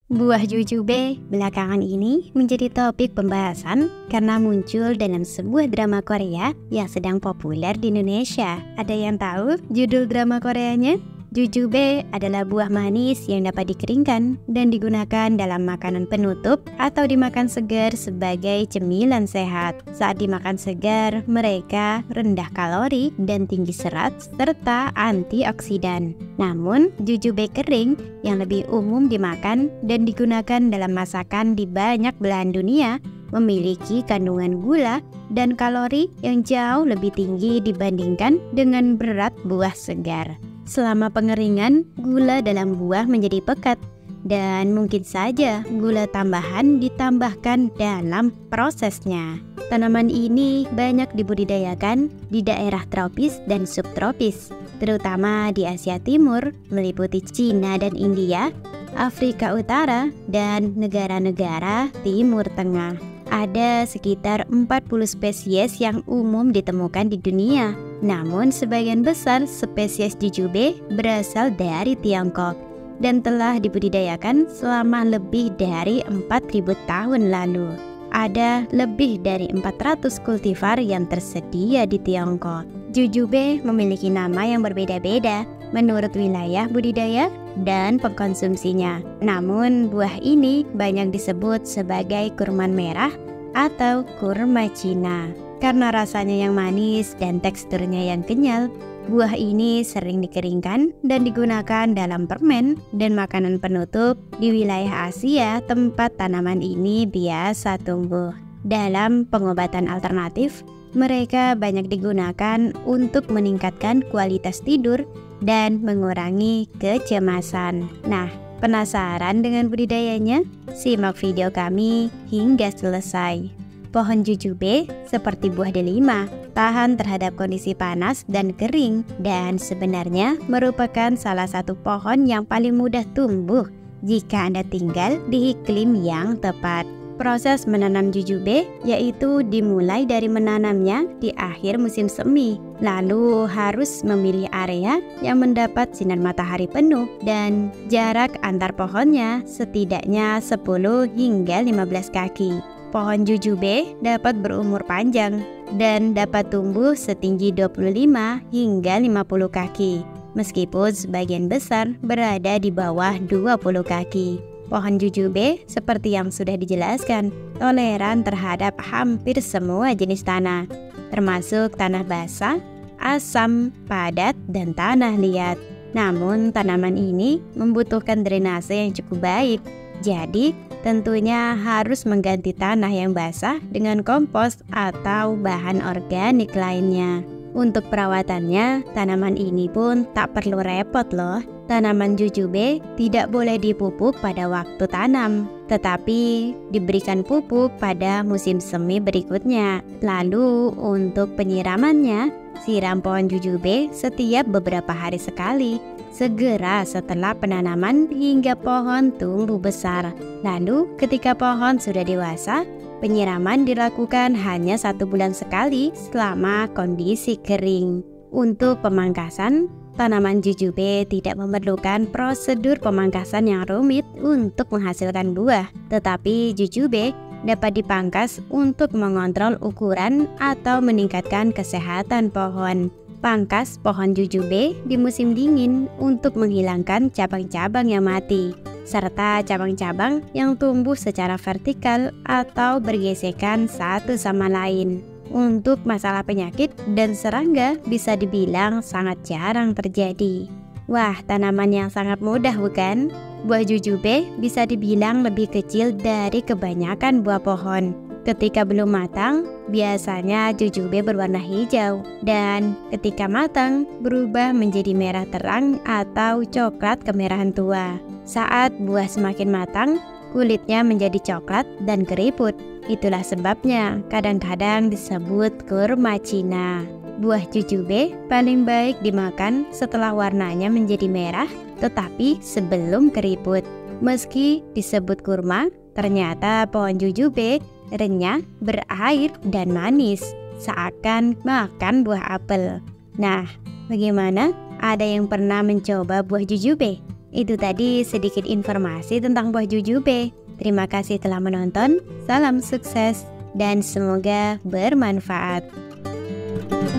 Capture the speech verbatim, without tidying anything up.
Buah jujube belakangan ini menjadi topik pembahasan karena muncul dalam sebuah drama Korea yang sedang populer di Indonesia. Ada yang tahu judul drama Koreanya? Jujube adalah buah manis yang dapat dikeringkan dan digunakan dalam makanan penutup atau dimakan segar sebagai cemilan sehat. Saat dimakan segar, mereka rendah kalori dan tinggi serat serta antioksidan. Namun, jujube kering yang lebih umum dimakan dan digunakan dalam masakan di banyak belahan dunia memiliki kandungan gula dan kalori yang jauh lebih tinggi dibandingkan dengan berat buah segar. Selama pengeringan, gula dalam buah menjadi pekat dan mungkin saja gula tambahan ditambahkan dalam prosesnya. Tanaman ini banyak dibudidayakan di daerah tropis dan subtropis, terutama di Asia Timur, meliputi Cina dan India, Afrika Utara, dan negara-negara Timur Tengah. Ada sekitar empat puluh spesies yang umum ditemukan di dunia. Namun sebagian besar spesies jujube berasal dari Tiongkok dan telah dibudidayakan selama lebih dari empat ribu tahun lalu. Ada lebih dari empat ratus kultivar yang tersedia di Tiongkok. Jujube memiliki nama yang berbeda-beda menurut wilayah budidaya dan pengkonsumsinya. Namun buah ini banyak disebut sebagai kurma merah atau kurma Cina. Karena rasanya yang manis dan teksturnya yang kenyal, buah ini sering dikeringkan dan digunakan dalam permen dan makanan penutup di wilayah Asia tempat tanaman ini biasa tumbuh. Dalam pengobatan alternatif, mereka banyak digunakan untuk meningkatkan kualitas tidur dan mengurangi kecemasan. Nah, penasaran dengan budidayanya? Simak video kami hingga selesai. Pohon jujube seperti buah delima, tahan terhadap kondisi panas dan kering, dan sebenarnya merupakan salah satu pohon yang paling mudah tumbuh jika Anda tinggal di iklim yang tepat. Proses menanam jujube yaitu dimulai dari menanamnya di akhir musim semi, lalu harus memilih area yang mendapat sinar matahari penuh dan jarak antar pohonnya setidaknya sepuluh hingga lima belas kaki. Pohon jujube dapat berumur panjang dan dapat tumbuh setinggi dua puluh lima hingga lima puluh kaki, meskipun sebagian besar berada di bawah dua puluh kaki. Pohon jujube, seperti yang sudah dijelaskan, toleran terhadap hampir semua jenis tanah, termasuk tanah basah, asam, padat, dan tanah liat. Namun, tanaman ini membutuhkan drainase yang cukup baik. Jadi, tentunya harus mengganti tanah yang basah dengan kompos atau bahan organik lainnya. Untuk perawatannya, tanaman ini pun tak perlu repot loh. Tanaman jujube tidak boleh dipupuk pada waktu tanam, tetapi diberikan pupuk pada musim semi berikutnya. Lalu untuk penyiramannya, siram pohon jujube setiap beberapa hari sekali, segera setelah penanaman hingga pohon tumbuh besar. Lalu ketika pohon sudah dewasa, penyiraman dilakukan hanya satu bulan sekali selama kondisi kering. Untuk pemangkasan, tanaman jujube tidak memerlukan prosedur pemangkasan yang rumit untuk menghasilkan buah, tetapi jujube dapat dipangkas untuk mengontrol ukuran atau meningkatkan kesehatan pohon. Pangkas pohon jujube di musim dingin untuk menghilangkan cabang-cabang yang mati, serta cabang-cabang yang tumbuh secara vertikal atau bergesekan satu sama lain. Untuk masalah penyakit dan serangga bisa dibilang sangat jarang terjadi. Wah, tanaman yang sangat mudah bukan? Buah jujube bisa dibilang lebih kecil dari kebanyakan buah pohon. Ketika belum matang, biasanya jujube berwarna hijau, dan ketika matang berubah menjadi merah terang atau coklat kemerahan tua. Saat buah semakin matang, kulitnya menjadi coklat dan keriput. Itulah sebabnya kadang-kadang disebut kurma Cina. Buah jujube paling baik dimakan setelah warnanya menjadi merah, tetapi sebelum keriput. Meski disebut kurma, ternyata pohon jujube renyah, berair, dan manis, seakan makan buah apel. Nah, bagaimana? Ada yang pernah mencoba buah jujube? Itu tadi sedikit informasi tentang buah jujube. Terima kasih telah menonton, salam sukses, dan semoga bermanfaat.